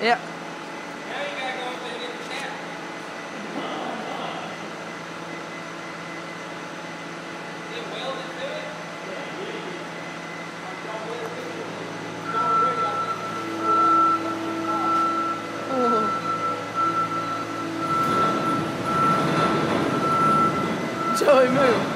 Yeah. Now you gotta go up there and get the cap. Is it welded to it? Joey, move.